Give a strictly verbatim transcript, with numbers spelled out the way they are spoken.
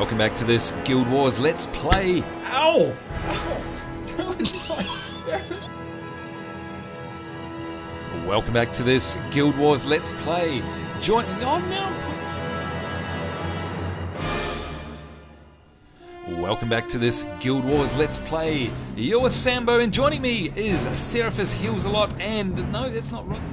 Welcome back to this Guild Wars Let's Play. Ow! Ow! That was like, that was... Welcome back to this Guild Wars Let's Play. Join. Oh, now I'm putting... Welcome back to this Guild Wars Let's Play. You're with Sambo, and joining me is Seraphis Heals a Lot, and no, that's not right.